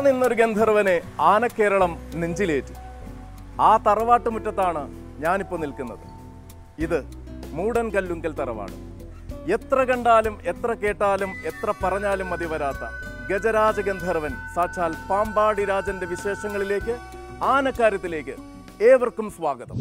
നിന്നൊരു ഗന്ധർവനെ ആനക്കേരളം നെഞ്ചിലേറ്റി. ആ തറവാട്ടുമുറ്റത്താണ് ഞാനിപ്പോൾ നിൽക്കുന്നത്. ഇത് മൂടൻ കല്ലുങ്കൽ തറവാട്. എത്ര കണ്ടാലും എത്ര കേട്ടാലും എത്ര പറഞ്ഞാലും മതി വരാത്ത ഗജരാജ ഗന്ധർവൻ സാക്ഷാൽ പാമ്പാടി രാജന്റെ വിശേഷങ്ങളിലേക്ക്, ആനക്കാര്യത്തിലേക്ക് ഏവർക്കും സ്വാഗതം.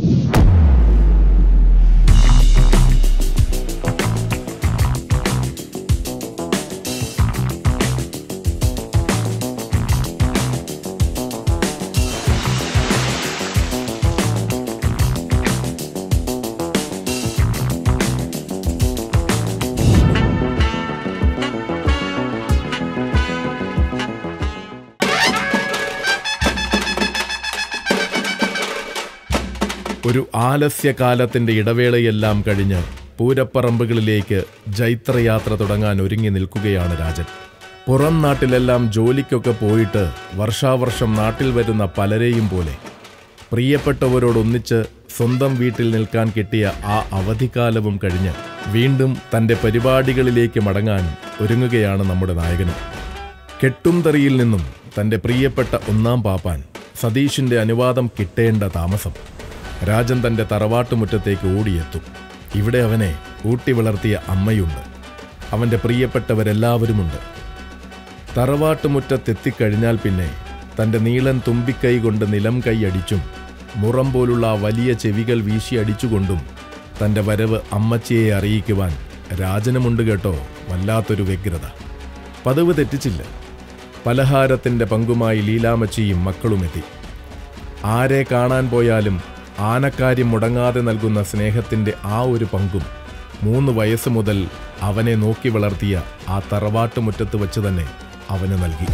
ഒരു ആലസ്യകാലത്തിൻ്റെ ഇടവേളയെല്ലാം കഴിഞ്ഞ് പൂരപ്പറമ്പുകളിലേക്ക് ജൈത്രയാത്ര തുടങ്ങാൻ ഒരുങ്ങി നിൽക്കുകയാണ് രാജൻ. പുറം നാട്ടിലെല്ലാം ജോലിക്കൊക്കെ പോയിട്ട് വർഷാവർഷം നാട്ടിൽ വരുന്ന പലരെയും പോലെ പ്രിയപ്പെട്ടവരോടൊന്നിച്ച് സ്വന്തം വീട്ടിൽ നിൽക്കാൻ കിട്ടിയ ആ അവധിക്കാലവും കഴിഞ്ഞ് വീണ്ടും തൻ്റെ പരിപാടികളിലേക്ക് മടങ്ങാൻ ഒരുങ്ങുകയാണ് നമ്മുടെ നായകനും. കെട്ടുംതറിയിൽ നിന്നും തൻ്റെ പ്രിയപ്പെട്ട ഒന്നാം പാപ്പാൻ സതീഷിൻ്റെ അനുവാദം കിട്ടേണ്ട താമസം രാജൻ തൻ്റെ തറവാട്ടുമുറ്റത്തേക്ക് ഓടിയെത്തും. ഇവിടെ അവനെ ഊട്ടി വളർത്തിയ അമ്മയുണ്ട്, അവൻ്റെ പ്രിയപ്പെട്ടവരെല്ലാവരുമുണ്ട്. തറവാട്ടുമുറ്റത്തെത്തിക്കഴിഞ്ഞാൽ പിന്നെ തൻ്റെ നീളൻ തുമ്പിക്കൈ കൊണ്ട് നിലം കൈയടിച്ചും മുറം പോലുള്ള വലിയ ചെവികൾ വീശിയടിച്ചുകൊണ്ടും തൻ്റെ വരവ് അമ്മച്ചിയെ അറിയിക്കുവാൻ രാജനുമുണ്ട് കേട്ടോ വല്ലാത്തൊരു വ്യഗ്രത. പതിവ് തെറ്റിച്ചില്ല. പലഹാരത്തിൻ്റെ പങ്കുമായി ലീലാമച്ചിയും മക്കളുമെത്തി. ആരെ കാണാൻ പോയാലും ആനക്കാര്യം മുടങ്ങാതെ നൽകുന്ന സ്നേഹത്തിൻ്റെ ആ ഒരു പങ്കും 3 വയസ്സ് മുതൽ അവനെ നോക്കി വളർത്തിയ ആ തറവാട്ടുമുറ്റത്ത് വച്ച് തന്നെ അവന് നൽകി.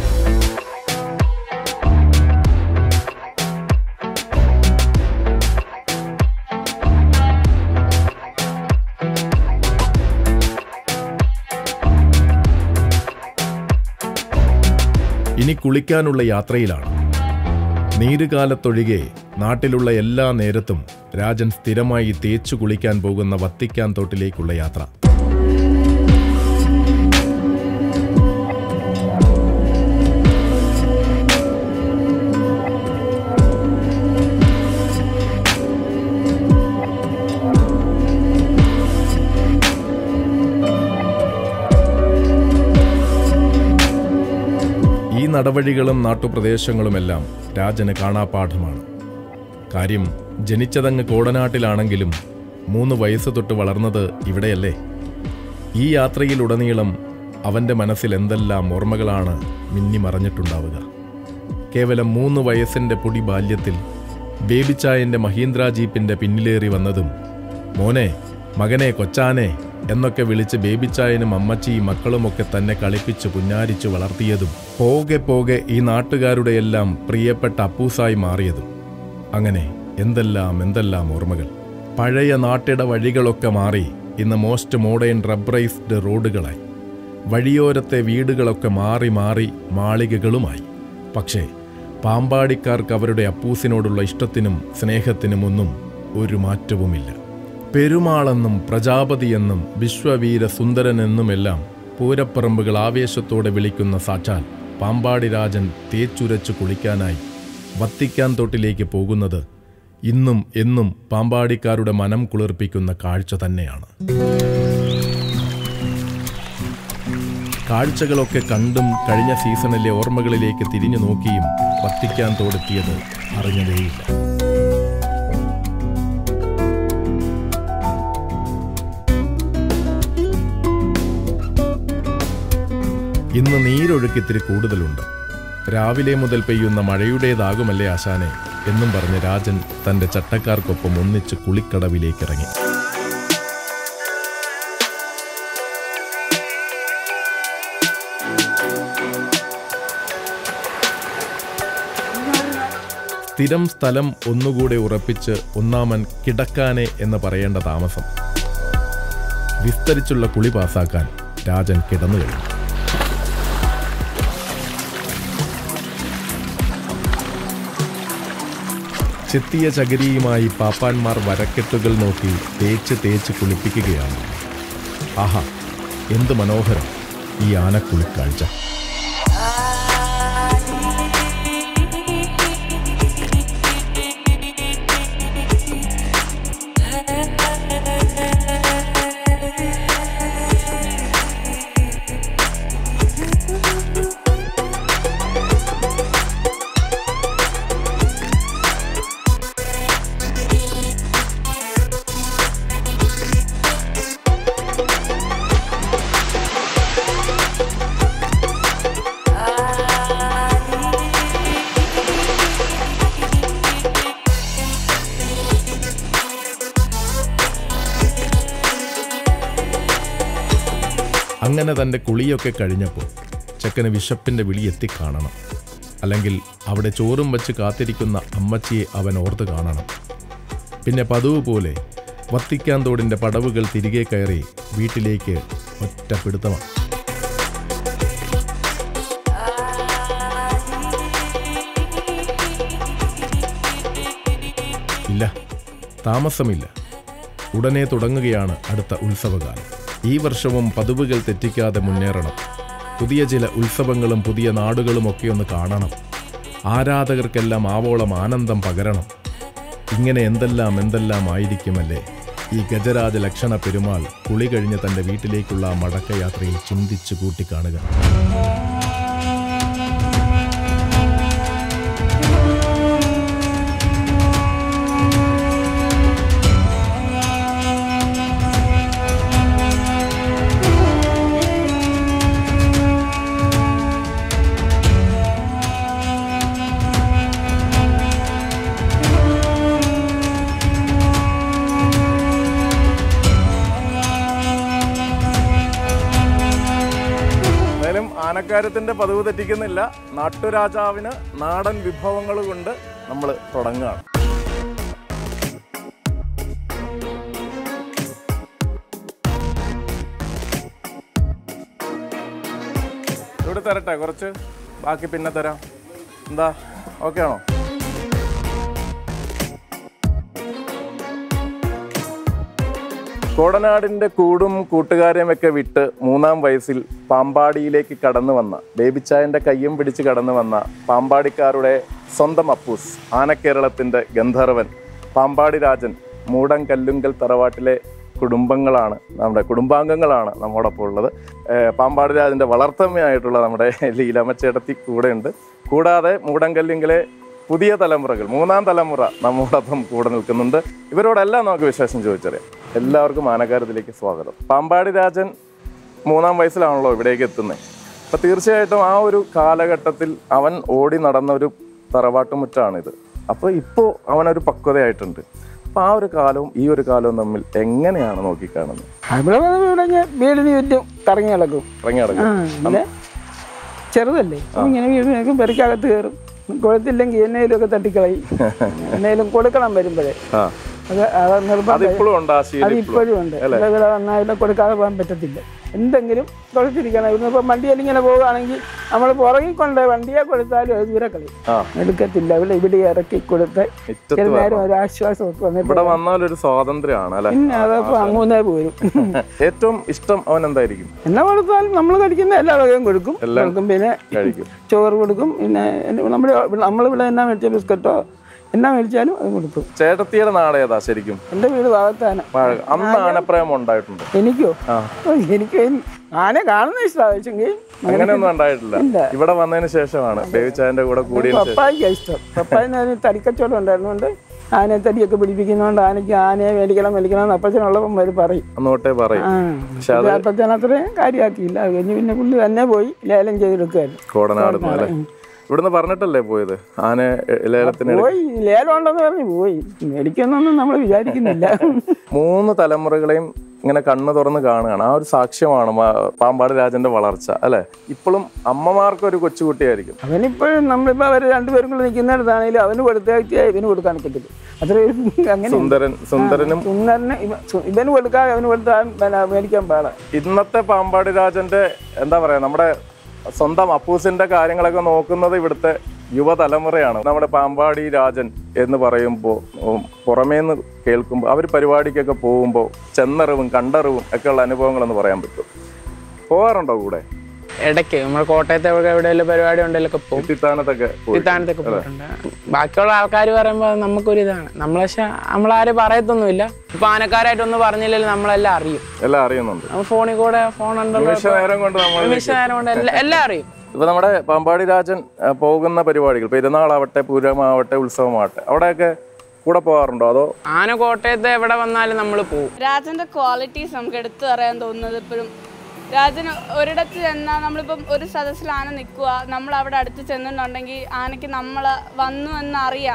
ഇനി കുളിക്കാനുള്ള യാത്രയിലാണ്. നീരുകാലത്തൊഴികെ നാട്ടിലുള്ള എല്ലാ നേരത്തും രാജൻ സ്ഥിരമായി തേച്ചു കുളിക്കാൻ പോകുന്ന വത്തിക്കാൻ തോട്ടിലേക്കുള്ള യാത്ര. ഈ നടവഴികളും നാട്ടുപ്രദേശങ്ങളുമെല്ലാം രാജന് കാണാപാഠമാണ്. കാര്യം ജനിച്ചതങ്ങ് കോടനാട്ടിലാണെങ്കിലും 3 വയസ്സ് തൊട്ട് വളർന്നത് ഇവിടെയല്ലേ. ഈ യാത്രയിലുടനീളം അവൻ്റെ മനസ്സിൽ എന്തെല്ലാം ഓർമ്മകളാണ് മിന്നിമറഞ്ഞിട്ടുണ്ടാവുക. കേവലം 3 വയസ്സിൻ്റെ പൊടി ബാല്യത്തിൽ ബേബിച്ചായൻ്റെ മഹീന്ദ്ര ജീപ്പിൻ്റെ പിന്നിലേറി വന്നതും മോനെ, മകനെ, കൊച്ചാനെ എന്നൊക്കെ വിളിച്ച് ബേബിച്ചായനും അമ്മച്ചിയും മക്കളുമൊക്കെ തന്നെ കളിപ്പിച്ച് പുന്നാരിച്ചു വളർത്തിയതും പോകെ പോകെ ഈ നാട്ടുകാരുടെയെല്ലാം പ്രിയപ്പെട്ട അപ്പൂസായി മാറിയതും, അങ്ങനെ എന്തെല്ലാം ഓർമ്മകൾ. പഴയ നാട്ടിട വഴികളൊക്കെ മാറി ഇന്ന് മോസ്റ്റ് മോഡേൺ റബ്ബറൈസ്ഡ് റോഡുകളായി. വഴിയോരത്തെ വീടുകളൊക്കെ മാറി മാളികകളുമായി. പക്ഷേ പാമ്പാടിക്കാർക്ക് അവരുടെ അപ്പൂസിനോടുള്ള ഇഷ്ടത്തിനും സ്നേഹത്തിനുമൊന്നും ഒരു മാറ്റവുമില്ല. പെരുമാളെന്നും പ്രജാപതിയെന്നും വിശ്വവീര സുന്ദരനെന്നുമെല്ലാം പൂരപ്പറമ്പുകൾ ആവേശത്തോടെ വിളിക്കുന്ന സാക്ഷാൽ പാമ്പാടി രാജൻ തേച്ചുരച്ചു കുളിക്കാനായി വത്തിക്കാൻ തോട്ടിലേക്ക് പോകുന്നത് ഇന്നും എന്നും പാമ്പാടിക്കാരുടെ മനം കുളിർപ്പിക്കുന്ന കാഴ്ച തന്നെയാണ്. കാഴ്ചകളൊക്കെ കണ്ടും കഴിഞ്ഞ സീസണിലെ ഓർമ്മകളിലേക്ക് തിരിഞ്ഞു നോക്കിയും വത്തിക്കാൻ തോടെത്തിയത് അറിഞ്ഞതേയില്ല. ഇന്ന് നീരൊഴുക്കിത്തിരി കൂടുതലുണ്ട്. രാവിലെ മുതൽ പെയ്യുന്ന മഴയുടേതാകുമല്ലേ ആശാനെ എന്നും പറഞ്ഞ് രാജൻ തൻ്റെ ചട്ടക്കാർക്കൊപ്പം ഒന്നിച്ച് കുളിക്കടവിലേക്കിറങ്ങി. സ്ഥിരം സ്ഥലം ഒന്നുകൂടെ ഉറപ്പിച്ച് ഒന്നാമൻ കിടക്കാനെ എന്ന് പറയേണ്ട താമസം. വിസ്തരിച്ചുള്ള കുളി പാസാക്കാൻ രാജൻ കിടന്നു കഴിഞ്ഞു. ചെത്തിയ ചകിരിയുമായി പാപ്പാന്മാർ വരക്കെട്ടുകൾ നോക്കി തേച്ച് കുളിപ്പിക്കുകയാണ്. ആഹാ, എന്ത് മനോഹരം ഈ ആനക്കുളിക്കാഴ്ച! അങ്ങനെ തൻ്റെ കുളിയൊക്കെ കഴിഞ്ഞപ്പോൾ ചെക്കന് വിശപ്പിൻ്റെ വിളി എത്തിക്കാണണം. അല്ലെങ്കിൽ അവിടെ ചോറും വച്ച് കാത്തിരിക്കുന്ന അമ്മച്ചിയെ അവൻ ഓർത്ത് കാണണം. പിന്നെ പതിവ് പോലെ വത്തിക്കാൻ തോടിൻ്റെ പടവുകൾ തിരികെ കയറി വീട്ടിലേക്ക് ഒറ്റ പിടുത്തമാണ്. ഇല്ല, താമസമില്ല. ഉടനെ തുടങ്ങുകയാണ് അടുത്ത ഉത്സവകാലം. ഈ വർഷവും പതിവുകൾ തെറ്റിക്കാതെ മുന്നേറണം. പുതിയ ചില ഉത്സവങ്ങളും പുതിയ നാടുകളുമൊക്കെ ഒന്ന് കാണണം. ആരാധകർക്കെല്ലാം ആവോളം ആനന്ദം പകരണം. ഇങ്ങനെ എന്തെല്ലാം ആയിരിക്കുമല്ലേ ഈ ഗജരാജ ലക്ഷണ പെരുമാൾ കുളി കഴിഞ്ഞ് തൻ്റെ വീട്ടിലേക്കുള്ള മടക്കയാത്രയിൽ ചിന്തിച്ചു കൂട്ടിക്കാണുക. ആനക്കാര്യത്തിൻ്റെ പതിവ് തെറ്റിക്കുന്നില്ല. നാട്ടുരാജാവിന് നാടൻ വിഭവങ്ങൾ കൊണ്ട് നമ്മൾ തുടങ്ങുകയാണ്. ഇവിടെ തരട്ടെ കുറച്ച്, ബാക്കി പിന്നെ തരാം. എന്താ, ഓക്കെ ആണോ? കോടനാടിൻ്റെ കൂടും കൂട്ടുകാരെയും ഒക്കെ വിട്ട് 3-ാം വയസ്സിൽ പാമ്പാടിയിലേക്ക് കടന്നു വന്ന, ബേബിച്ചായൻ്റെ കയ്യും പിടിച്ച് കടന്നു വന്ന പാമ്പാടിക്കാരുടെ സ്വന്തം അപ്പൂസ്, ആനക്കേരളത്തിൻ്റെ ഗന്ധർവൻ പാമ്പാടി രാജൻ, മൂടൻ കല്ലുങ്കൽ തറവാട്ടിലെ കുടുംബാംഗങ്ങളാണ് നമ്മോടൊപ്പം ഉള്ളത്. പാമ്പാടി രാജൻ്റെ വളർത്തമ്മയായിട്ടുള്ള നമ്മുടെ ലീലാമ്മച്ചേടത്തി കൂടെയുണ്ട്. കൂടാതെ മൂടൻ കല്ലുങ്കലെ പുതിയ തലമുറകൾ, 3-ാം തലമുറ നമ്മോടൊപ്പം കൂടെ നിൽക്കുന്നുണ്ട്. ഇവരോടെല്ലാം നമുക്ക് വിശേഷം ചോദിച്ചറിയാം. എല്ലാവർക്കും ആനക്കാര്യത്തിലേക്ക് സ്വാഗതം. പാമ്പാടി രാജൻ 3-ാം വയസ്സിലാണല്ലോ ഇവിടേക്ക് എത്തുന്നത്. അപ്പോൾ തീർച്ചയായിട്ടും ആ ഒരു കാലഘട്ടത്തിൽ അവൻ ഓടി നടന്ന ഒരു തറവാട്ടുമുറ്റാണിത്. അപ്പോൾ ഇപ്പോൾ അവനൊരു പക്വതയായിട്ടുണ്ട്. അപ്പോൾ ആ ഒരു കാലവും ഈ ഒരു കാലവും തമ്മിൽ എങ്ങനെയാണ് നോക്കിക്കാണുന്നത്? വീടിന് ചുറ്റും കറങ്ങി നടക്കും. ചെറുതല്ലേ, ഇങ്ങനെ വീടിനൊക്കെ പെരക്കകത്ത് കയറും. കൊടുത്തില്ലെങ്കിൽ എന്നേലും ഒക്കെ തട്ടിക്കളയും. എന്നേലും കൊടുക്കണം വരുമ്പോഴേ. അത് നിർബന്ധം. അതിപ്പോഴും ഉണ്ട്. ഇവിടെ വന്നാൽ കൊടുക്കാതെ പോകാൻ പറ്റത്തില്ല. എന്തെങ്കിലും കൊടുത്തിരിക്കണം. ഇവിടുന്ന് വണ്ടിയിൽ ഇങ്ങനെ പോവുകയാണെങ്കിൽ നമ്മൾ പുറകിൽ കൊണ്ട് വണ്ടിയെ കൊടുത്താലും അത് ദൂരെ കളയും, എടുക്കത്തില്ല. ഇവിടെ ഇറക്കി കൊടുത്ത് നേരം ഒരു ആശ്വാസം വന്നാലൊരു സ്വാതന്ത്ര്യമാണ്. പിന്നെ അതപ്പോ അങ്ങൂന്നേ പോരും. ഏറ്റവും ഇഷ്ടം അവൻ എന്തായിരിക്കും? എന്നാ കൊടുത്താലും നമ്മൾ കഴിക്കുന്ന എല്ലാ വകയും കൊടുക്കും. പിന്നെ ചോറ് കൊടുക്കും. പിന്നെ നമ്മളിവിടെ എന്നാ മേടിച്ച ബിസ്ക്കറ്റോ എന്നാ മേടിച്ചാലും അത് കൊടുക്കും. ചേട്ടത്തിയുടെ നാട് ഏതാ ശരിക്കും? എന്റെ വീട് ഭാഗത്താണ്. അന്ന് ആനപ്രേമം ഉണ്ടായിട്ടുണ്ട്? എനിക്കോ? എനിക്ക് ആനെ കാണുന്ന ഇഷ്ടമാണെങ്കിൽ അങ്ങനെയൊന്നും ഉണ്ടായിട്ടില്ല. ഇവിടെ വന്നതിന് ശേഷമാണ് ബേബിച്ചായന്റെ കൂടെ കൂടി. പപ്പായ്ക്ക് ഇഷ്ടം. പപ്പായിന് തടിക്കച്ചവടം ഉണ്ടായിരുന്നുകൊണ്ട് ആനയെ തടിയൊക്കെ പിടിപ്പിക്കുന്നതുകൊണ്ട് ആനയെ മേടിക്കണം എന്ന് അപ്പച്ചനുള്ളപ്പം വരെ പറയും. അന്നോട്ടേ പറയും. അപ്പച്ചൻ അത്രയും കാര്യമാക്കിയില്ല. അത് കഴിഞ്ഞ് പിന്നെ പുള്ളി തന്നെ പോയി ലേലം ചെയ്തെടുക്കുകയായിരുന്നു. കോടനാട് ഇവിടുന്ന് പറഞ്ഞിട്ടല്ലേ പോയത്? ആന ലേലത്തിന് പോയി, ലേലം ഉണ്ടെന്ന് പറഞ്ഞ് പോയി. മേടിക്കുന്നൊന്നും നമ്മൾ വിചാരിക്കുന്നില്ല. 3 തലമുറകളെയും ഇങ്ങനെ കണ്ണു തുറന്ന് കാണുകയാണ്. ആ ഒരു സാക്ഷ്യമാണ് പാമ്പാടി രാജന്റെ വളർച്ച അല്ലെ? ഇപ്പോഴും അമ്മമാർക്കൊരു കൊച്ചുകുട്ടിയായിരിക്കും. അവനിപ്പോഴും നമ്മളിപ്പോൾ അവർ രണ്ടുപേരും കൂടെ നിൽക്കുന്നിടത്താണെങ്കിലും അവന് കൊടുത്ത ഇവന് കൊടുക്കാൻ പറ്റില്ല. അത്രയും അങ്ങനെ സുന്ദരനും ഇവന് കൊടുക്കാതെ അവന് കൊടുത്താൽ മേടിക്കാൻ പാടാ. ഇന്നത്തെ പാമ്പാടി രാജന്റെ എന്താ പറയാ, നമ്മുടെ സ്വന്തം അപ്പൂസിന്റെ കാര്യങ്ങളൊക്കെ നോക്കുന്നത് ഇവിടുത്തെ യുവതലമുറയാണ്. നമ്മുടെ പാമ്പാടി രാജൻ എന്ന് പറയുമ്പോൾ പുറമേന്ന് കേൾക്കുമ്പോൾ അവർ പരിപാടിക്കൊക്കെ പോകുമ്പോൾ ചെന്നറിവും കണ്ടറിവും ഒക്കെ ഉള്ള അനുഭവങ്ങളെന്ന് പറയാൻ പറ്റും. പോകാറുണ്ടോ കൂടെ? ഇടയ്ക്ക് നമ്മൾ കോട്ടയത്തെ എവിടെയെങ്കിലും പരിപാടി ഉണ്ടെങ്കിലൊക്കെ പോകും. തിത്താനത്തൊക്കെ പോയിട്ടുണ്ട്. ബാക്കിയുള്ള ആൾക്കാർ പറയുമ്പോൾ നമുക്കൊരു ഇതാണ്. നമ്മളാരും പറയത്തൊന്നുമില്ല. ഇപ്പൊ ആനക്കാരായിട്ടൊന്നും പറഞ്ഞില്ലെങ്കിൽ നമ്മളെല്ലാം അറിയും. എല്ലാം അറിയുന്നുണ്ട്. ഫോണിൽ കൂടെ ഫോൺ നിമിഷനേരം കൊണ്ട് എല്ലാം അറിയും. ഇപ്പൊ നമ്മുടെ പാമ്പാടി രാജൻ പോകുന്ന പരിപാടികൾ, പെരുന്നാളാവട്ടെ, പൂരമാവട്ടെ, ഉത്സവമാവട്ടെ, അവിടെയൊക്കെ കൂടെ പോകാറുണ്ടോ? അതോ ആന കോട്ടയത്ത് എവിടെ വന്നാലും നമ്മൾ പോകും. രാജന്റെ ക്വാളിറ്റീസ് നമുക്ക് എടുത്തു പറയാൻ തോന്നുന്നത് ഇപ്പോഴും രാജന് ഒരിടത്ത് ചെന്നാൽ നമ്മളിപ്പം ഒരു സദസ്സിൽ ആന നിൽക്കുക, നമ്മൾ അവിടെ അടുത്ത് ചെന്നിട്ടുണ്ടെങ്കിൽ ആനയ്ക്ക് നമ്മൾ വന്നു എന്നറിയാം.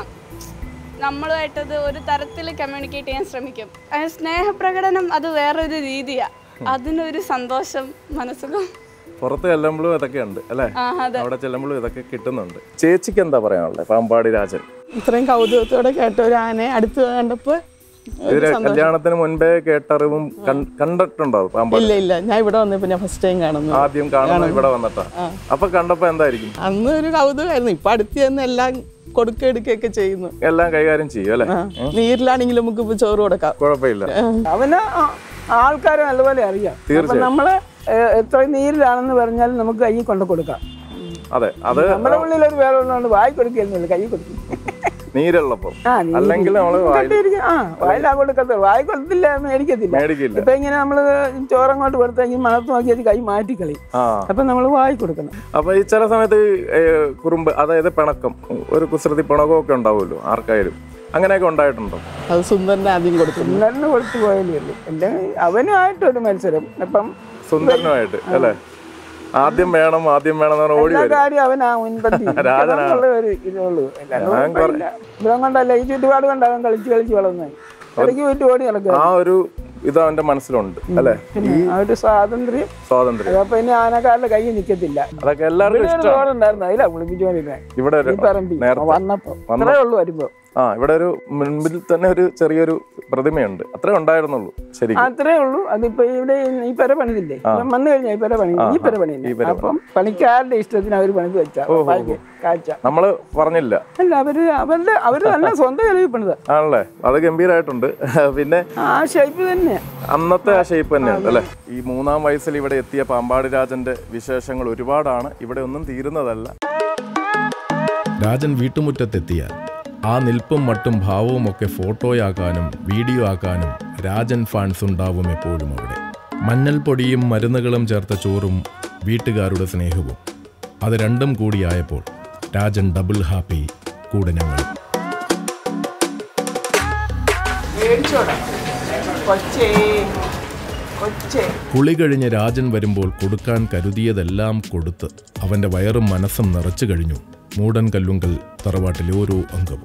നമ്മളുമായിട്ടത് ഒരു തരത്തിൽ കമ്മ്യൂണിക്കേറ്റ് ചെയ്യാൻ ശ്രമിക്കും. സ്നേഹപ്രകടനം അത് വേറൊരു രീതിയാണ്. അതിനൊരു സന്തോഷം മനസ്സുഖം. പുറത്ത് ചെല്ലുമ്പോഴും ഇതൊക്കെ ഉണ്ട് അല്ലേ? അവിടെ ചെല്ലുമ്പോഴും ഇതൊക്കെ കിട്ടുന്നുണ്ട്. ചേച്ചിക്ക് എന്താ പറയാനുള്ളത്? പാമ്പാടി രാജൻ ഇത്രയും കൗതുകത്തോടെ കേട്ട ഒരു ആനയെ അടുത്ത് കണ്ടപ്പോൾ കല്യാണത്തിന് മുൻപേ കേട്ടറിവും കണ്ടിട്ടുണ്ടോ? ഇല്ല, ഞാൻ ഇവിടെ വന്നപ്പോ ഞാൻ ഫസ്റ്റ് ടൈം കാണുന്നു. ആദ്യം കാണുന്നു ഇവിടെ വന്നിട്ടാ. അപ്പൊ കണ്ടപ്പോ എന്തായിരിക്കും? അന്ന് ഒരു കൗതുകമായിരുന്നു. ഇപ്പൊ അടുത്ത് ചെന്ന് എല്ലാം കൊടുക്കെടുക്കുകയൊക്കെ ചെയ്യുന്നു, എല്ലാം കൈകാര്യം ചെയ്യും അല്ലെ? നീരിലാണെങ്കിലും നമുക്ക് ഇപ്പൊ ചോറ് കൊടുക്കാം, കുഴപ്പമില്ല. അവന് ആൾക്കാരെ നല്ലപോലെ അറിയാം. നമ്മള് എത്ര നീരിലാണെന്ന് പറഞ്ഞാൽ നമുക്ക് കൈ കൊണ്ട് കൊടുക്കാം. അതെ, അത് നമ്മുടെ ഉള്ളിലൊരു വേറെ ഒന്നുകൊണ്ട് വായി കൊടുക്കുന്നില്ല, കൈ കൊടുക്കും. നീരുള്ളപ്പോ അല്ലെങ്കിൽ നമ്മള് വായിലാ കൊടുക്കത്തുള്ളൂ. വായി കൊടുത്തില്ല മേടിക്കത്തില്ല. ഇപ്പൊ ഇങ്ങനെ നമ്മള് ചോറങ്ങോട്ട് കൊടുത്തെങ്കിൽ മണത്ത് നോക്കിയത് കൈ മാറ്റിക്കളി. അപ്പൊ നമ്മള് വായി കൊടുക്കണം. അപ്പൊ ഈ ചില സമയത്ത് കുറുമ്പ്, അതായത് പിണക്കം, ഒരു കുസൃതി പിണക്കമൊക്കെ ഉണ്ടാവുമല്ലോ ആർക്കായാലും, അങ്ങനെയൊക്കെ ഉണ്ടായിട്ടുണ്ടോ? അത് സുന്ദരനെ ആദ്യം കൊടുക്കും. സുന്ദരന് കൊടുത്തു പോയാലേ ഉള്ളൂ. അവനുമായിട്ടൊരു മത്സരം. അപ്പം സുന്ദരനുമായിട്ട് അല്ലേ? ആദ്യം വേണം ഓടി കാര്യം അവനാ മുൻപന്തി. ഒരു ഇതുള്ളൂ. ഇവരം കൊണ്ടല്ല, ഈ ചുറ്റുപാട് കൊണ്ട് അവൻ കളിച്ച് വളർന്നു. ഇടയ്ക്ക് പോയിട്ട് ഓടി നടക്കുക. ആ ഒരു ഇത് അവന്റെ മനസ്സിലുണ്ട് അല്ലെ? ആ ഒരു സ്വാതന്ത്ര്യം. അപ്പൊ ഇനി ആനക്കാരുടെ കൈ നിക്കത്തില്ല. അതൊക്കെ എല്ലാവർക്കും ഉണ്ടായിരുന്നു. അതിലാ കുളിപ്പിച്ചോണ്ടിരുന്നേ. ഇവിടെ പറമ്പി വന്നപ്പോ അത്രേ ഉള്ളൂ വരുമ്പോ. ഇവിടെ ഒരു മുൻപിൽ തന്നെ ഒരു ചെറിയൊരു പ്രതിമയുണ്ട്. അത്രേ ഉണ്ടായിരുന്നുള്ളൂ. ശരി, അത്രേ ഉള്ളൂ. അതിപ്പോ ഇവിടെ ഈ പെര പണിതില്ലേ, വന്നു കഴിഞ്ഞാൽ ഈ പെര പണി, ഈ പെര പണിയില്ല. അപ്പം പണിക്കാരുടെ ഇഷ്ടത്തിന് അവര് പണിത് വെച്ചാ കാഴ്ച നമ്മള് പറഞ്ഞില്ല. അല്ല, അവര് തന്നെ സ്വന്തം ചെലവിൽ പണിത ആണല്ലേ? അത് ഗംഭീരമായിട്ടുണ്ട്. പിന്നെ ആ ഷേപ്പ് തന്നെ, അന്നത്തെ ആ ഷേപ്പ് തന്നെയാണ് അല്ലെ? ഈ 3-ാം വയസ്സിൽ ഇവിടെ എത്തിയ പാമ്പാടി രാജന്റെ വിശേഷങ്ങൾ ഒരുപാടാണ്. ഇവിടെ ഒന്നും തീരുന്നതല്ല. രാജൻ വീട്ടുമുറ്റത്തെത്തിയാൽ ആ നിൽപ്പും മട്ടും ഭാവവും ഒക്കെ ഫോട്ടോയാക്കാനും വീഡിയോ ആക്കാനും രാജൻ ഫാൻസ് ഉണ്ടാവും എപ്പോഴും അവിടെ. മഞ്ഞൾപ്പൊടിയും മരുന്നുകളും ചേർത്ത ചോറും വീട്ടുകാരുടെ സ്നേഹവും, അത് രണ്ടും കൂടിയായപ്പോൾ രാജൻ ഡബിൾ ഹാപ്പി. കൂടെ ഞങ്ങൾ കുളി കഴിഞ്ഞ് രാജൻ വരുമ്പോൾ കൊടുക്കാൻ കരുതിയതെല്ലാം കൊടുത്ത് അവന്റെ വയറും മനസ്സും നിറച്ചു കഴിഞ്ഞു മൂടൻ കല്ലുങ്കൽ തറവാട്ടിലെ ഓരോ അംഗവും.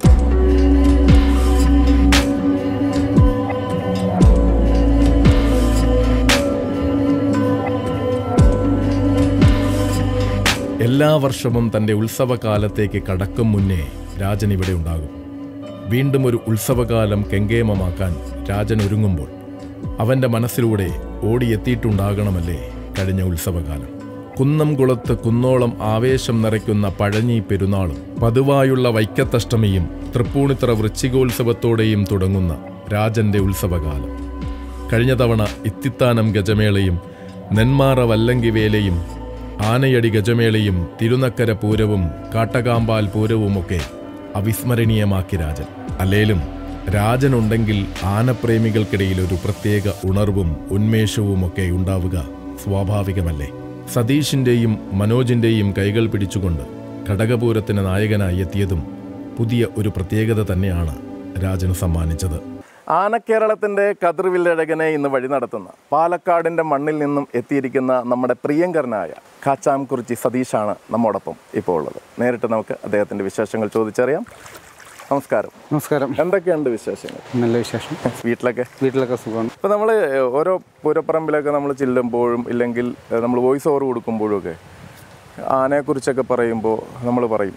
എല്ലാ വർഷവും തൻ്റെ ഉത്സവകാലത്തേക്ക് കടക്കും മുന്നേ രാജൻ ഇവിടെ ഉണ്ടാകും. വീണ്ടും ഒരു ഉത്സവകാലം കെങ്കേമമാക്കാൻ രാജൻ ഒരുങ്ങുമ്പോൾ അവൻ്റെ മനസ്സിലൂടെ ഓടിയെത്തിയിട്ടുണ്ടാകണമല്ലേ കഴിഞ്ഞ ഉത്സവകാലം. കുന്നംകുളത്ത് കുന്നോളം ആവേശം നിറയ്ക്കുന്ന പഴഞ്ഞി പെരുന്നാളും പതിവായുള്ള വൈക്കത്തഷ്ടമിയും തൃപ്പൂണിത്തറ വൃശ്ചികോത്സവത്തോടെയും തുടങ്ങുന്ന രാജൻ്റെ ഉത്സവകാലം. കഴിഞ്ഞ തവണ ഇത്തിത്താനം ഗജമേളയും നെന്മാറ വല്ലങ്കിവേലയും ആനയടി ഗജമേളയും തിരുനക്കര പൂരവും കാട്ടകാമ്പാൽ പൂരവുമൊക്കെ അവിസ്മരണീയമാക്കി രാജൻ. അല്ലേലും രാജനുണ്ടെങ്കിൽ ആനപ്രേമികൾക്കിടയിൽ ഒരു പ്രത്യേക ഉണർവും ഉന്മേഷവുമൊക്കെ ഉണ്ടാവുക സ്വാഭാവികമല്ലേ. സതീഷിൻ്റെയും മനോജിൻ്റെയും കൈകൾ പിടിച്ചുകൊണ്ട് ഘടകപൂരത്തിന് നായകനായി എത്തിയതും പുതിയ ഒരു പ്രത്യേകത തന്നെയാണ് രാജന് സമ്മാനിച്ചത്. ആനക്കേരളത്തിൻ്റെ കതിർവില്ലഴകനെ ഇന്ന് വഴി നടത്തുന്ന പാലക്കാടിൻ്റെ മണ്ണിൽ നിന്നും എത്തിയിരിക്കുന്ന നമ്മുടെ പ്രിയങ്കരനായ കാച്ചാംകുറിച്ചി സതീഷാണ് നമ്മോടൊപ്പം ഇപ്പോൾ ഉള്ളത്. നേരിട്ട് നമുക്ക് അദ്ദേഹത്തിൻ്റെ വിശേഷങ്ങൾ ചോദിച്ചറിയാം. നമസ്കാരം. നമസ്കാരം. എന്തൊക്കെയുണ്ട് വിശേഷങ്ങൾ? നല്ല വിശേഷം. വീട്ടിലൊക്കെ സുഖമാണ്. ഇപ്പോൾ നമ്മൾ ഓരോ പൂരപ്പറമ്പിലൊക്കെ നമ്മൾ ചെല്ലുമ്പോഴും ഇല്ലെങ്കിൽ നമ്മൾ വോയിസ് ഓവർ കൊടുക്കുമ്പോഴും ഒക്കെ ആനയെക്കുറിച്ചൊക്കെ പറയുമ്പോൾ നമ്മൾ പറയും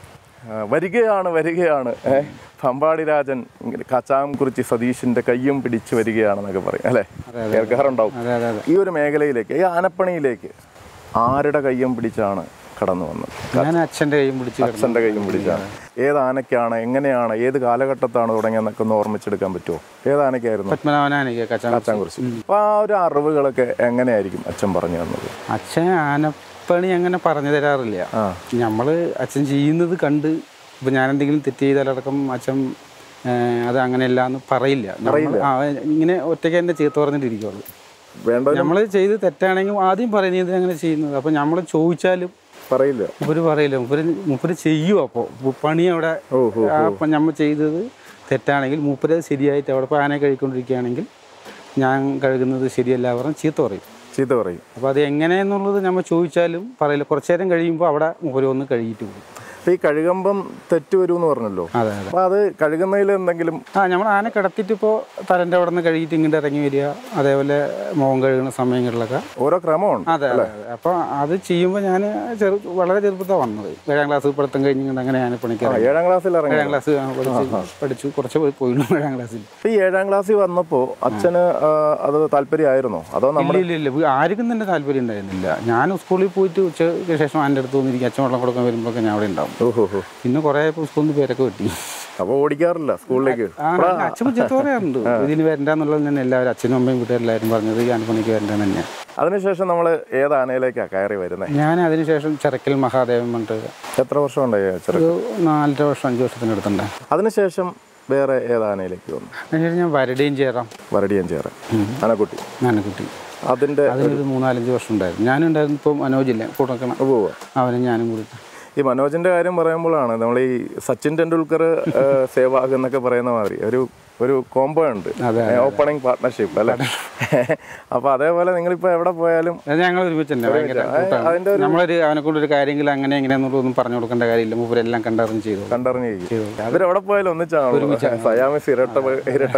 വരികയാണ് പമ്പാടി രാജൻ കാച്ചാംകുറിച്ചി സതീഷിൻ്റെ കയ്യും പിടിച്ച് വരികയാണെന്നൊക്കെ പറയും അല്ലേ? കേൾക്കാറുണ്ടാവും. ഈ ഒരു മേഖലയിലേക്ക്, ഈ ആനപ്പണിയിലേക്ക് ആരുടെ കയ്യും പിടിച്ചാണ് കടന്നു വന്നത്? ഞാൻ അച്ഛൻ്റെ കയ്യും പിടിച്ചാണ്. ഏത് ആനയ്ക്കാണ്, എങ്ങനെയാണ്, ഏത് കാലഘട്ടത്താണ് തുടങ്ങിയെന്നൊക്കെ ഒന്ന് ഓർമ്മിച്ചെടുക്കാൻ പറ്റുമോ? ഏത് ആനയ്ക്കായിരുന്നു? കാച്ചാംകുറിച്ചി. അപ്പോൾ ആ ഒരു അറിവുകളൊക്കെ എങ്ങനെയായിരിക്കും അച്ഛൻ പറഞ്ഞു തന്നത്? അച്ഛൻ ആനപ്പണി അങ്ങനെ പറഞ്ഞു തരാറില്ല. നമ്മൾ അച്ഛൻ ചെയ്യുന്നത് കണ്ട് ഇപ്പം ഞാൻ എന്തെങ്കിലും തെറ്റ് ചെയ്താലടക്കം അച്ഛൻ അത് അങ്ങനെയല്ല എന്ന് പറയില്ല. ഇങ്ങനെ ഒറ്റയ്ക്ക് എൻ്റെ ചീത്ത പറഞ്ഞിട്ടിരിക്കുള്ളൂ. നമ്മൾ ചെയ്ത് തെറ്റാണെങ്കിൽ ആദ്യം പറയുന്നത് അങ്ങനെ ചെയ്യുന്നത്. അപ്പം നമ്മൾ ചോദിച്ചാലും പറയില്ല, മൂപ്പര് ചെയ്യും. അപ്പോൾ പണി അവിടെ അപ്പം നമ്മൾ ചെയ്തത് തെറ്റാണെങ്കിൽ മൂപ്പര് ശരിയായിട്ട് അവിടെ ഇപ്പോൾ ആനയെ കഴിക്കൊണ്ടിരിക്കുകയാണെങ്കിൽ ഞാൻ കഴുകുന്നത് ശരിയല്ല പറഞ്ഞ് ചീത്ത പറയും. അപ്പോൾ അത് എങ്ങനെയെന്നുള്ളത് നമ്മൾ ചോദിച്ചാലും പറയില്ല. കുറച്ചു നേരം കഴിയുമ്പോൾ അവിടെ മൂപ്പര് ഒന്ന് കഴുകിയിട്ട് പോകും. ഈ കഴുകുമ്പം തെറ്റ് വരും എന്ന് പറഞ്ഞല്ലോ. അതെ അതെ. അപ്പോൾ അത് കഴുകുന്നതിൽ എന്തെങ്കിലും നമ്മൾ ആന കിടത്തിയിട്ട് ഇപ്പോൾ തലൻ്റെ അവിടെ നിന്ന് കഴുകിയിട്ട് ഇങ്ങോട്ട് ഇറങ്ങി വരിക, അതേപോലെ മുഖം കഴുകുന്ന സമയങ്ങളിലൊക്കെ ഓരോ ക്രമമുണ്ട്. അതെ അതെ. അപ്പോൾ അത് ചെയ്യുമ്പോൾ ഞാൻ വളരെ ചെറുപ്പത്താണ് വന്നത്. 7ാം ക്ലാസ് പഠിത്തം കഴിഞ്ഞിട്ട് അങ്ങനെ ഞാൻ പണിക്കാറ്. 7ാം ക്ലാസ്സിൽ ഇറങ്ങി? 7ാം ക്ലാസ് പഠിച്ചു, കുറച്ച് പോയിരുന്നു 7ാം ക്ലാസ്സിൽ. ഈ 7ാം ക്ലാസ്സിൽ വന്നപ്പോൾ അച്ഛന് അത് താല്പര്യമായിരുന്നോ? അതോ ഇല്ല, ആർക്കും തന്നെ താല്പര്യം ഉണ്ടായിരുന്നില്ല. ഞാൻ സ്കൂളിൽ പോയിട്ട് ഉച്ചയ്ക്ക് ശേഷം എൻ്റെ അടുത്ത് വന്നിരിക്കും, അച്ഛൻ വെള്ളം കൊടുക്കാൻ വരുമ്പോഴൊക്കെ ഞാൻ അവിടെ ഉണ്ടാവും. പിന്നെ കുറേ സ്കൂളിൽ നിന്ന് പേരൊക്കെ കിട്ടി. അപ്പോൾ ഓടിക്കാറില്ല സ്കൂളിലേക്ക്? അച്ഛൻ ചെത്ത് പറയാറുണ്ട് ഇതിന് വരണ്ടെന്നുള്ളത് തന്നെ. എല്ലാവരും അച്ഛനും അമ്മയും വീട്ടുകാരെല്ലാവരും പറഞ്ഞത് ആനപ്പണിക്ക് വരണ്ടെന്ന് തന്നെയാണ്. അതിനുശേഷം നമ്മൾ ഏത് ആനയിലേക്കാണ് കയറി വരുന്നത്? ഞാൻ അതിനുശേഷം ചിറക്കൽ മഹാദേവൻ പറഞ്ഞിട്ട്. എത്ര വർഷം ഉണ്ടായി? ഒരു 4.5 വർഷം 5 വർഷത്തിനടുത്തുണ്ടായി. അതിനുശേഷം വേറെ ഏത് ആനയിലേക്ക് വന്നു? അതിനുശേഷം ഞാൻ വരടിയും ചേരാം. ആനക്കുട്ടി. അതിൻ്റെ അതിനൊരു 3-4-5 വർഷം ഉണ്ടായിരുന്നു. ഞാനുണ്ടായിരുന്നു. ഇപ്പോൾ മനോജില്ല കൊടുക്കണം, അവനും ഞാനും കൂടി. ഈ മനോജിന്റെ കാര്യം പറയുമ്പോഴാണ് നമ്മൾ ഈ സച്ചിൻ ടെണ്ടുൽക്കർ സേവാഗ് എന്നൊക്കെ പറയുന്ന മാതിരി ഒരു കോംബോ ഉണ്ട്, ഓപ്പണിംഗ് പാർട്ട്ണർഷിപ്പ് അല്ലേ? അപ്പൊ അതേപോലെ നിങ്ങളിപ്പോ എവിടെ പോയാലും ഞങ്ങൾ ഒരുമിച്ച് നമ്മളൊരു അവനെ കൊണ്ടൊരു കാര്യങ്ങൾ അങ്ങനെ എങ്ങനെയാണെന്നുള്ളതൊന്നും പറഞ്ഞു കൊടുക്കേണ്ട കാര്യമില്ല. മൂപ്പരെല്ലാം കണ്ടറിഞ്ഞ് ചെയ്തു. അവരെവിടെ പോയാലും ഒന്നിച്ചാണ് സയാമിസ് ഇരട്ട.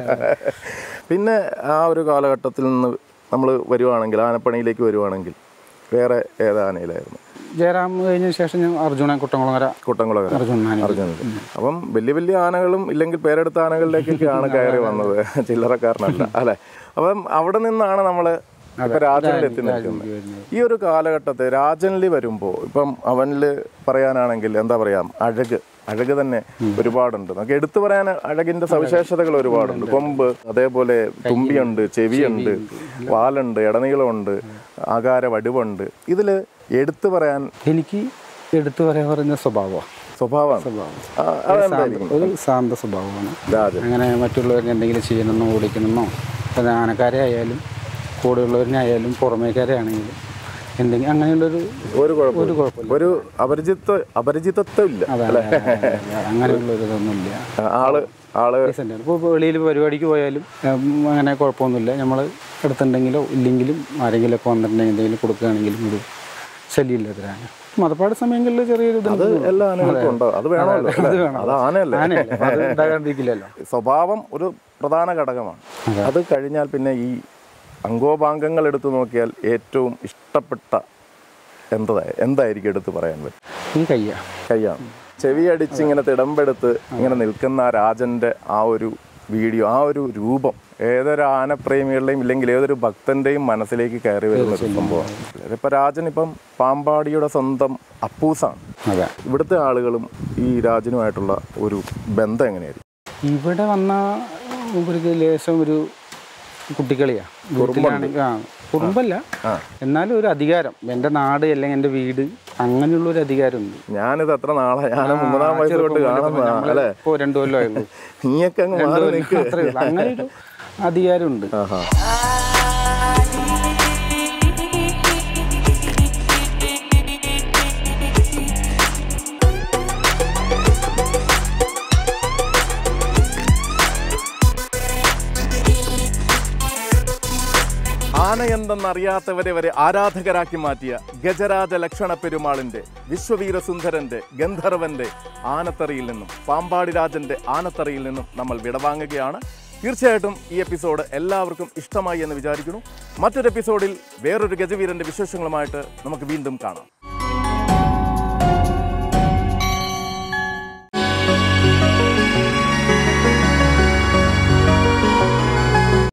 പിന്നെ ആ ഒരു കാലഘട്ടത്തിൽ നിന്ന് നമ്മൾ വരുവാണെങ്കിൽ, ആനപ്പണിയിലേക്ക് വരുവാണെങ്കിൽ വേറെ ഏത് ആനയിലായിരുന്നു? ജയറാം കഴിഞ്ഞ ശേഷം ഞാൻ അർജുന കുട്ടംകുളങ്ങര. അർജുന. അപ്പം വലിയ ആനകളും ഇല്ലെങ്കിൽ പേരെടുത്ത ആനകളിലേക്കൊക്കെയാണ് കയറി വന്നത്, ചില്ലറക്കാരനല്ല അല്ലെ? അപ്പം അവിടെ നിന്നാണ് നമ്മൾ ഇപ്പൊ രാജനിൽ എത്തി നിൽക്കുന്നത്. ഈ ഒരു കാലഘട്ടത്തെ രാജനിൽ വരുമ്പോൾ ഇപ്പം അവനിൽ പറയാനാണെങ്കിൽ എന്താ പറയാ, അഴക് തന്നെ ഒരുപാടുണ്ട്. നമുക്ക് എടുത്തു പറയാൻ അഴകിന്റെ സവിശേഷതകൾ ഒരുപാടുണ്ട്. കൊമ്പ്, അതേപോലെ തുമ്പിയുണ്ട്, ചെവിയുണ്ട്, വാലുണ്ട്, ഇടനീളമുണ്ട്, ആകാര വടിവുണ്ട്. ഇതിൽ എടുത്തു പറയാൻ എനിക്ക് എടുത്തു പറയാൻ പറഞ്ഞ സ്വഭാവമാണ്. ഒരു ശാന്ത സ്വഭാവമാണ്. അങ്ങനെ മറ്റുള്ളവരിനെ എന്തെങ്കിലും ചെയ്യണമെന്നോ ഓടിക്കണമെന്നോ, അത് ആനക്കാരെ ആയാലും കൂടെയുള്ളവരിനായാലും പുറമേക്കാരെ ആണെങ്കിലും എന്തെങ്കിലും അങ്ങനെയുള്ളൊരു കുഴപ്പമില്ല. ഒരു അപരിചിതത്വം ഇല്ല, അങ്ങനെയുള്ളൊരിതൊന്നുമില്ല. ആള് ഇപ്പോൾ വെളിയിൽ പരിപാടിക്ക് പോയാലും അങ്ങനെ കുഴപ്പമൊന്നുമില്ല. നമ്മൾ എടുത്തിട്ടുണ്ടെങ്കിലോ ഇല്ലെങ്കിലും ആരെങ്കിലുമൊക്കെ വന്നിട്ടുണ്ടെങ്കിൽ എന്തെങ്കിലും കൊടുക്കുകയാണെങ്കിലും ഒരു ശല്യമില്ലാത്തതാണ്. മതപ്പാട് സമയങ്ങളിൽ ചെറിയൊരു എല്ലാ ആനകൾക്കും ഉണ്ടാവും. അത് വേണമല്ലോ, അത് ആനയല്ലേ? സ്വഭാവം ഒരു പ്രധാന ഘടകമാണ്. അത് കഴിഞ്ഞാൽ പിന്നെ ഈ അംഗോപാംഗങ്ങൾ എടുത്തു നോക്കിയാൽ ഏറ്റവും ഇഷ്ടപ്പെട്ട എന്തായിരിക്കും എടുത്ത് പറയാൻ പറ്റും? ഈ കയ്യാണ്. ചെവി അടിച്ച് ഇങ്ങനെ തിടമ്പെടുത്ത് ഇങ്ങനെ നിൽക്കുന്ന രാജന്റെ ആ ഒരു വീഡിയോ, ആ ഒരു രൂപം ഏതൊരു ആനപ്രേമികളുടെയും ഇല്ലെങ്കിൽ ഏതൊരു ഭക്തന്റെയും മനസ്സിലേക്ക് കയറി വരുന്ന ഒരു സംഭവമാണ്. ഇപ്പൊ രാജൻ ഇപ്പം പാമ്പാടിയുടെ സ്വന്തം അപ്പൂസാണ്. ഇവിടുത്തെ ആളുകളും ഈ രാജനുമായിട്ടുള്ള ഒരു ബന്ധം എങ്ങനെയായിരിക്കും? ഇവിടെ വന്ന ലേശം ഒരു കുട്ടിക്കളിയാണ്. കുറുമ്പല്ല, എന്നാലും ഒരു അധികാരം. എൻ്റെ നാട് അല്ലെങ്കിൽ എൻ്റെ വീട്, അങ്ങനെയുള്ള ഒരു അധികാരമുണ്ട്. ഞാനിത് എത്ര നാളെ, ഞാൻ 3-ാം വയസ്സ് തൊട്ട് കാണുന്നതാണ്. ഇപ്പോൾ 2 കൊല്ലമായിരുന്നു. നീയൊക്കെ അങ്ങനെ ഒരു അധികാരമുണ്ട്. ആന എന്തെന്നറിയാത്തവരെ വരെ ആരാധകരാക്കി മാറ്റിയ ഗജരാജ ലക്ഷണ പെരുമാളിന്റെ, വിശ്വവീരസുന്ദരന്റെ, ഗന്ധർവന്റെ ആനത്തറിയിൽ നിന്നും, പാമ്പാടി രാജന്റെ ആനത്തറിയിൽ നിന്നും നമ്മൾ വിടവാങ്ങുകയാണ്. തീർച്ചയായിട്ടും ഈ എപ്പിസോഡ് എല്ലാവർക്കും ഇഷ്ടമായി എന്ന് വിചാരിക്കുന്നു. മറ്റൊരു എപ്പിസോഡിൽ വേറൊരു ഗജവീരന്റെ വിശേഷങ്ങളുമായിട്ട് നമുക്ക് വീണ്ടും കാണാം.